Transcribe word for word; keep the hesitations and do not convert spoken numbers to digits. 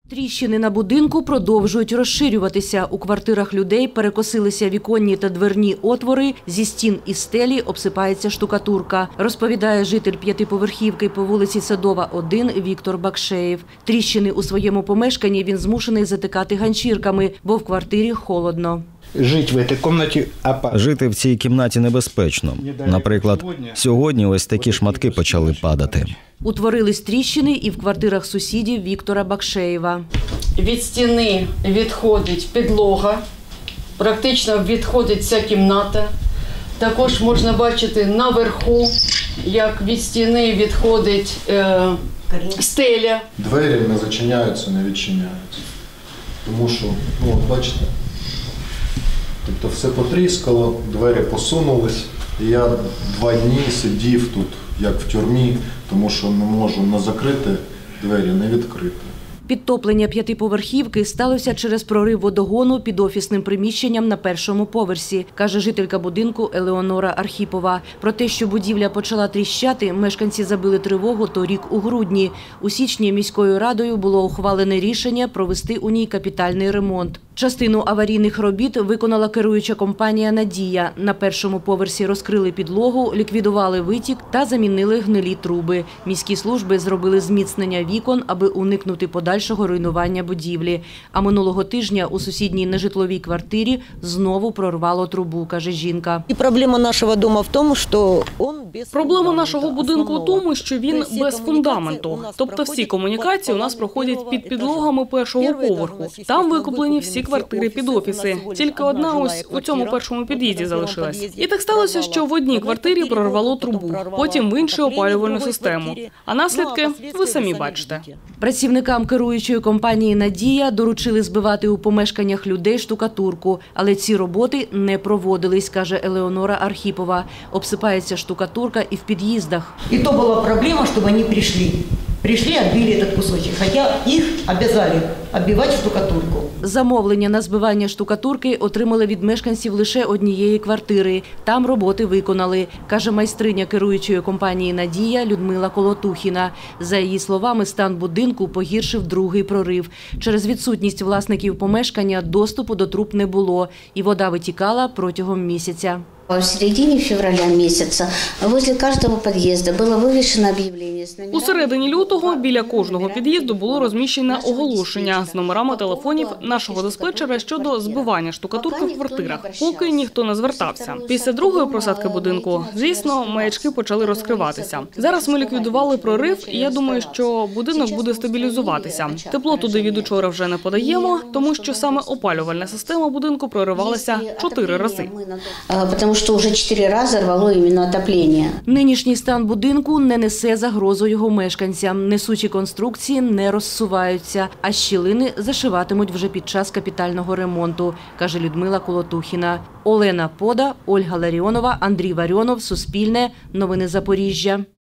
Тріщини на будинку продовжують розширюватися. У квартирах людей перекосилися віконні та дверні отвори, зі стін і стелі обсипається штукатурка, розповідає житель п'ятиповерхівки по вулиці Садова, один Віктор Бакшеєв. Тріщини у своєму помешканні він змушений затикати ганчірками, бо в квартирі холодно. Жити в цій кімнаті опасно. Жити в цій кімнаті небезпечно. Наприклад, сьогодні ось такі шматки почали падати. Утворились тріщини і в квартирах сусідів Віктора Бакшеєва. Від стіни відходить підлога, практично відходить вся кімната. Також можна бачити наверху, як від стіни відходить е, стеля. Двері не зачиняються, не відчиняються. Тому що, ну от бачите, тобто все потріскало, двері посунулись. І я два дні сидів тут, як в тюрмі, тому що не можу не закрити двері, не відкрити. Підтоплення п'ятиповерхівки сталося через прорив водогону під офісним приміщенням на першому поверсі, каже жителька будинку Елеонора Архіпова. Про те, що будівля почала тріщати, мешканці забили тривогу торік у грудні. У січні міською радою було ухвалене рішення провести у ній капітальний ремонт. Частину аварійних робіт виконала керуюча компанія «Надія». На першому поверсі розкрили підлогу, ліквідували витік та замінили гнилі труби. Міські служби зробили зміцнення вікон, аби уникнути подальшого руйнування будівлі. А минулого тижня у сусідній нежитловій квартирі знову прорвало трубу, каже жінка. І проблема нашого дому в тому, що він без Проблема нашого будинку у тому, що він без фундаменту. Тобто всі комунікації у нас проходять під підлогами першого поверху. Там викуплені всі квартири під офіси. Тільки одна ось у цьому першому під'їзді залишилась. І так сталося, що в одній квартирі прорвало трубу, потім в іншу опалювальну систему. А наслідки ви самі бачите. Працівникам керуючої компанії «Надія» доручили збивати у помешканнях людей штукатурку, але ці роботи не проводились, каже Елеонора Архіпова. Обсипається штукатурка і в під'їздах. І то була проблема, щоб вони прийшли. Прийшли, відбили цей кусочок, хоча їх обов'язали оббивати штукатурку. Замовлення на збивання штукатурки отримали від мешканців лише однієї квартири. Там роботи виконали, каже майстриня керуючої компанії «Надія» Людмила Колотухіна. За її словами, стан будинку погіршив другий прорив. Через відсутність власників помешкання доступу до труб не було, і вода витікала протягом місяця. В середині февраля місяця возле кожного під'їзду було вивішено об'явлення. У середині лютого біля кожного під'їзду було розміщене оголошення з номерами телефонів нашого диспетчера щодо збивання штукатурки в квартирах, поки ніхто не звертався. Після другої просадки будинку, звісно, маячки почали розкриватися. Зараз ми ліквідували прорив, і я думаю, що будинок буде стабілізуватися. Тепло туди від учора вже не подаємо, тому що саме опалювальна система будинку проривалася чотири рази. Тому що вже чотири рази рвало іменно отоплення. Нинішній стан будинку не несе загрозу його мешканцям. Несучі конструкції не розсуваються, а щілини зашиватимуть вже під час капітального ремонту, каже Людмила Колотухіна. Олена Пода, Ольга Ларіонова, Андрій Варіонов, Суспільне, Новини Запоріжжя.